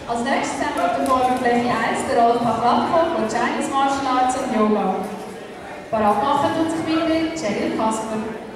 Als nächstes haben wir auf der Formfläche 1 den Rolf Pavlatko von Chinese Martial Arts und Yoga. Parat machen tut sich bitte Cheryl Kasper.